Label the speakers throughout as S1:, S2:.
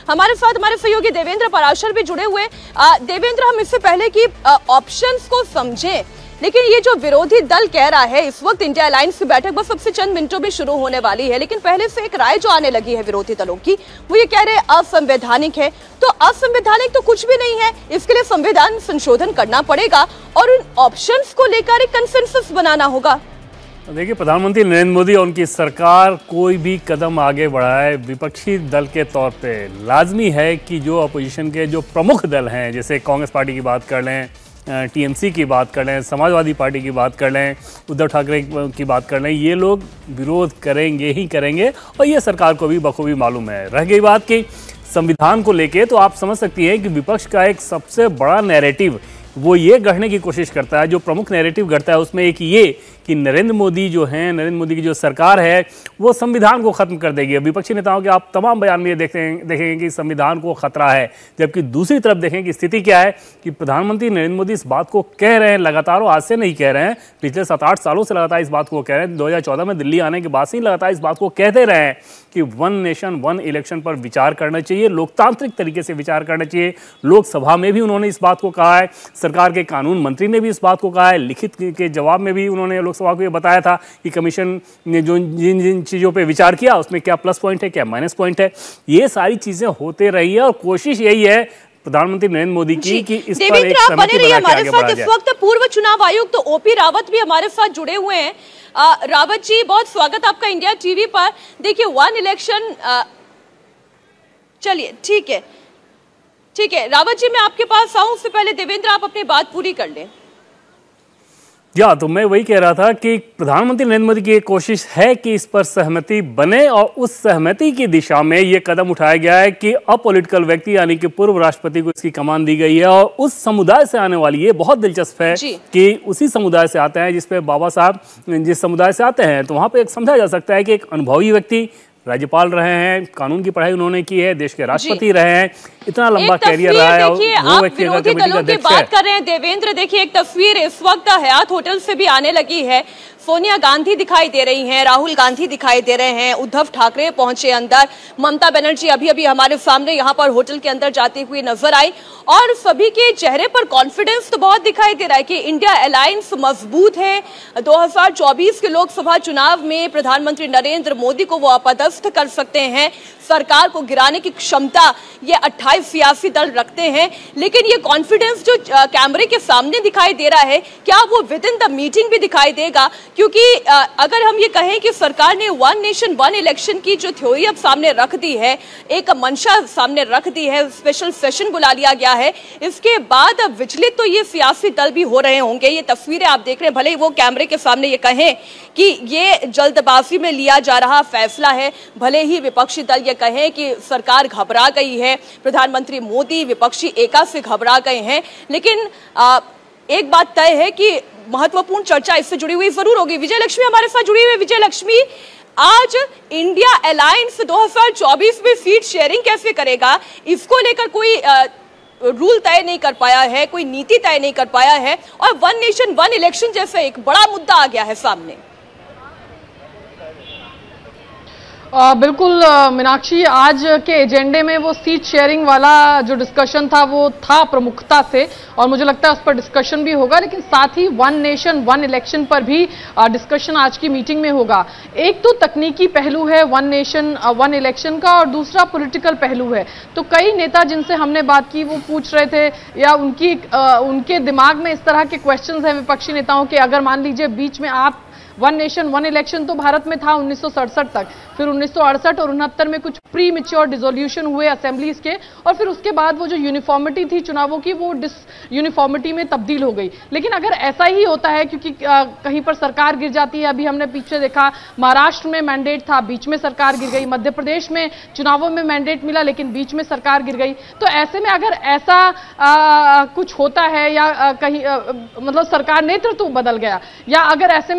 S1: हमारे साथ हमारे सहयोगी देवेंद्र पराशर भी जुड़े हुए। देवेंद्र, हम इससे पहले कि ऑप्शंस को समझें, लेकिन ये जो विरोधी दल कह रहा है इस वक्त इंडिया अलायंस की बैठक बस सबसे चंद मिनटों में शुरू होने वाली है, लेकिन पहले से एक राय जो आने लगी है विरोधी दलों की, वो ये कह रहे हैं असंवैधानिक है। तो असंवैधानिक तो कुछ भी नहीं है, इसके लिए संविधान संशोधन करना पड़ेगा और उन ऑप्शंस को लेकर एक कंसेंसस बनाना होगा।
S2: देखिए, प्रधानमंत्री नरेंद्र मोदी और उनकी सरकार कोई भी कदम आगे बढ़ाए, विपक्षी दल के तौर पे लाजमी है कि जो अपोजिशन के जो प्रमुख दल हैं, जैसे कांग्रेस पार्टी की बात कर लें, टीएमसी की बात कर लें, समाजवादी पार्टी की बात कर लें, उद्धव ठाकरे की बात कर लें, ये लोग विरोध करेंगे ही करेंगे और ये सरकार को भी बखूबी मालूम है। रह गई बात कि संविधान को लेके, तो आप समझ सकती हैं कि विपक्ष का एक सबसे बड़ा नैरेटिव वो ये गढ़ने की कोशिश करता है, जो प्रमुख नैरेटिव गढ़ता है उसमें एक ये कि नरेंद्र मोदी जो हैं, नरेंद्र मोदी की जो सरकार है वो संविधान को खत्म कर देगी। विपक्षी नेताओं के आप तमाम बयान में ये देखेंगे कि संविधान को खतरा है, जबकि दूसरी तरफ देखें कि स्थिति क्या है कि प्रधानमंत्री नरेंद्र मोदी इस बात को कह रहे हैं लगातार, और आज से नहीं कह रहे हैं, पिछले 7-8 सालों से लगातार इस बात को कह रहे हैं। 2014 में दिल्ली आने के बाद से ही लगातार इस बात को कहते रहे हैं कि वन नेशन वन इलेक्शन पर विचार करना चाहिए, लोकतांत्रिक तरीके से विचार करना चाहिए। लोकसभा में भी उन्होंने इस बात को कहा है, सरकार के कानून मंत्री ने भी इस बात को कहा है, लिखित के जवाब में भी उन्होंने लोकसभा को ये बताया था कि कमीशन ने जो जिन चीज़ों पे विचार किया उसमें क्या प्लस पॉइंट है, क्या माइनस पॉइंट है। ये सारी चीज़ें होते रही है और कोशिश यही है प्रधानमंत्री नरेंद्र मोदी की कि इस पर एक सहमति बना के आगे बढ़ा जाए।
S1: इस वक्त पूर्व चुनाव आयुक्त तो ओपी रावत भी हमारे साथ जुड़े हुए हैं। रावत जी, बहुत स्वागत आपका इंडिया टीवी पर। देखिए, वन इलेक्शन, चलिए ठीक है रावत जी, मैं आपके पास आऊं उससे पहले देवेंद्र आप अपनी बात पूरी कर लें।
S2: या तो मैं वही कह रहा था कि प्रधानमंत्री नरेंद्र मोदी की एक कोशिश है कि इस पर सहमति बने और उस सहमति की दिशा में ये कदम उठाया गया है कि अपॉलिटिकल व्यक्ति यानी कि पूर्व राष्ट्रपति को इसकी कमान दी गई है और उस समुदाय से आने वाली, ये बहुत दिलचस्प है कि उसी समुदाय से आते हैं जिसपे बाबा साहब जिस समुदाय से आते हैं, तो वहां पर एक समझा जा सकता है कि एक अनुभवी व्यक्ति, राज्यपाल रहे हैं, कानून की पढ़ाई उन्होंने की है, देश के राष्ट्रपति रहे हैं, इतना लंबा कैरियर रहा है।
S1: वो व्यक्ति अगर कमेटी का अध्यक्ष है। बात कर रहे हैं देवेंद्र, देखिए एक तस्वीर इस वक्त हयात होटल से भी आने लगी है। सोनिया गांधी दिखाई दे रही हैं, राहुल गांधी दिखाई दे रहे हैं, उद्धव ठाकरे पहुंचे अंदर, ममता बनर्जी अभी हमारे सामने यहां पर होटल के अंदर जाती हुई नजर आई और सभी के चेहरे पर कॉन्फिडेंस तो बहुत दिखाई दे रहा है कि इंडिया अलायंस मजबूत है। 2024 के लोकसभा चुनाव में प्रधानमंत्री नरेंद्र मोदी को वो अपदस्थ कर सकते हैं, सरकार को गिराने की क्षमता ये 28 सियासी दल रखते हैं। लेकिन ये कॉन्फिडेंस जो कैमरे के सामने दिखाई दे रहा है, क्या वो विद इन द मीटिंग भी दिखाई देगा? क्योंकि अगर हम ये कहें कि सरकार ने वन नेशन वन इलेक्शन की जो थ्योरी अब सामने रख दी है, एक मंशा सामने रख दी है, स्पेशल सेशन बुला लिया गया है, इसके बाद अब विचलित तो ये सियासी दल भी हो रहे होंगे। ये तस्वीरें आप देख रहे हैं, भले ही वो कैमरे के सामने ये कहें कि ये जल्दबाजी में लिया जा रहा फैसला है, भले ही विपक्षी दल ये कहें कि सरकार घबरा गई है, प्रधानमंत्री मोदी विपक्षी एका से घबरा गए हैं, लेकिन एक बात तय है कि महत्वपूर्ण चर्चा इससे जुड़ी हुई जरूर होगी। विजय लक्ष्मी हमारे साथ जुड़ी हुई। विजय लक्ष्मी, आज इंडिया अलायंस 2024 में सीट शेयरिंग कैसे करेगा, इसको लेकर कोई रूल तय नहीं कर पाया है, कोई नीति तय नहीं कर पाया है और वन नेशन वन इलेक्शन जैसे एक बड़ा मुद्दा आ गया है सामने।
S3: बिल्कुल मीनाक्षी, आज के एजेंडे में वो सीट शेयरिंग वाला जो डिस्कशन था वो था प्रमुखता से, और मुझे लगता है उस पर डिस्कशन भी होगा, लेकिन साथ ही वन नेशन वन इलेक्शन पर भी डिस्कशन आज की मीटिंग में होगा। एक तो तकनीकी पहलू है वन नेशन वन इलेक्शन का और दूसरा पॉलिटिकल पहलू है। तो कई नेता जिनसे हमने बात की वो पूछ रहे थे या उनके दिमाग में इस तरह के क्वेश्चंस हैं विपक्षी नेताओं के, अगर मान लीजिए बीच में आप वन नेशन वन इलेक्शन तो भारत में था 1967 तक, फिर 1968 और 69 में कुछ प्री मैच्योर डिसोल्यूशन हुए असेंबलीज के, और फिर उसके बाद वो जो यूनिफॉर्मिटी थी चुनावों की वो डिस यूनिफॉर्मिटी में तब्दील हो गई। लेकिन अगर ऐसा ही होता है, क्योंकि कहीं पर सरकार गिर जाती है, अभी हमने पीछे देखा महाराष्ट्र में मैंडेट था, बीच में सरकार गिर गई, मध्य प्रदेश में चुनावों में मैंडेट मिला लेकिन बीच में सरकार गिर गई। तो ऐसे में अगर ऐसा कुछ होता है या कहीं मतलब सरकार नेतृत्व बदल गया, या अगर ऐसे में कहीं होता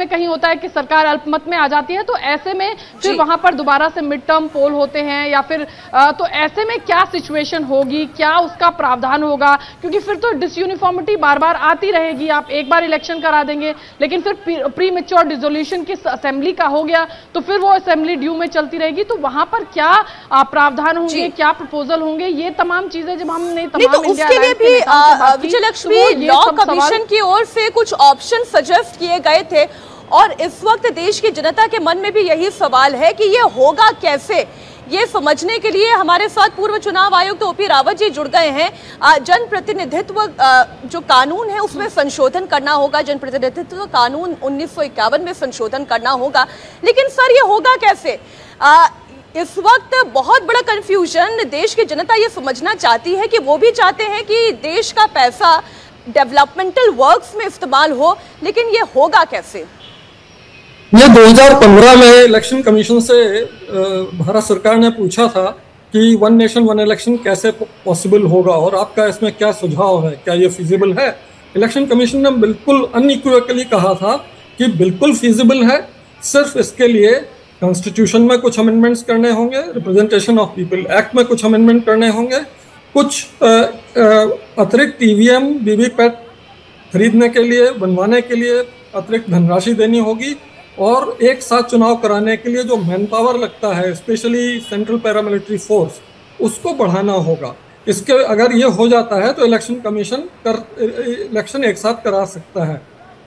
S3: होता है कि सरकार अल्पमत में आ जाती है, तो ऐसे में फिर वहां पर दोबारा से मिड टर्म पोल होते हैं या फिर तो ऐसे में क्या सिचुएशन होगी, क्या उसका प्रावधान होगा? क्योंकि फिर तो डिसयूनिफॉर्मिटी बार बार आती रहेगी। आप एक बार इलेक्शन करा देंगे लेकिन फिर प्री मैच्योर डिसोल्यूशन की असेंबली का हो गया तो फिर वो असेंबली ड्यू में चलती रहेगी। तो वहां पर क्या प्रावधान होंगे, क्या प्रपोजल होंगे, ये तमाम चीजें जब हमने
S1: तो उसके लिए भी विजयलक्ष्मी लॉ कमीशन की ओर से कुछ ऑप्शन सजेस्ट किए गए थे और इस वक्त देश की जनता के मन में भी यही सवाल है कि ये होगा कैसे। ये समझने के लिए हमारे साथ पूर्व चुनाव आयुक्त ओपी रावत जी जुड़ गए हैं। जनप्रतिनिधित्व जो कानून है उसमें संशोधन करना होगा, जनप्रतिनिधित्व कानून 1951 में संशोधन करना होगा, लेकिन सर ये होगा कैसे? इस वक्त बहुत बड़ा कंफ्यूजन, देश की जनता ये समझना चाहती है कि वो भी चाहते हैं कि देश का पैसा डेवलपमेंटल वर्क्स में इस्तेमाल हो, लेकिन ये होगा कैसे?
S4: ये 2015 में इलेक्शन कमीशन से भारत सरकार ने पूछा था कि वन नेशन वन इलेक्शन कैसे पॉसिबल होगा और आपका इसमें क्या सुझाव है, क्या ये फिजिबल है? इलेक्शन कमीशन ने बिल्कुल अनइक्विवोकली कहा था कि बिल्कुल फिजिबल है, सिर्फ इसके लिए कॉन्स्टिट्यूशन में कुछ अमेंडमेंट्स करने होंगे, रिप्रेजेंटेशन ऑफ पीपल एक्ट में कुछ अमेंडमेंट करने होंगे, कुछ अतिरिक्त ईवीएम वीवीपैट खरीदने के लिए, बनवाने के लिए अतिरिक्त धनराशि देनी होगी और एक साथ चुनाव कराने के लिए जो मैन पावर लगता है, स्पेशली सेंट्रल पैरामिलिट्री फोर्स, उसको बढ़ाना होगा। इसके अगर ये हो जाता है तो इलेक्शन कमीशन इलेक्शन एक साथ करा सकता है।